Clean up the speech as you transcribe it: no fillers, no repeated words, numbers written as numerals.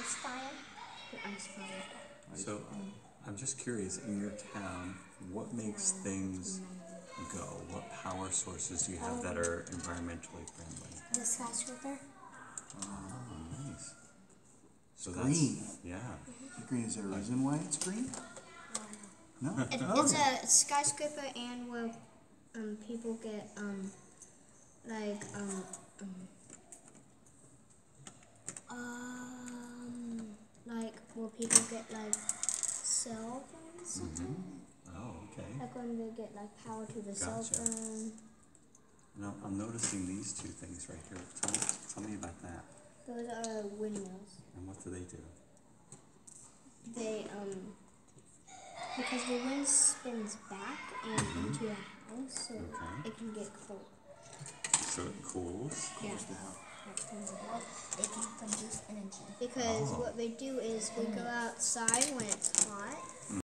ice fire. The ice fire. So, I'm just curious, in your town, what makes things go? What power sources do you have that are environmentally friendly? The skyscraper. Oh, nice. So green. That's, yeah. Green, is there a reason why it's green? No? It's a skyscraper and where people get like where people get like cell phones. Oh, okay. Like when they get like power to the cell Gotcha. phone. Now, I'm noticing these two things right here. Tell me about that. Those are windmills. And what do they do? They because the wind spins back and into the house, so Okay. it can get cold. So it cools? Yeah. They can produce energy. Because what they do is we go outside when it's hot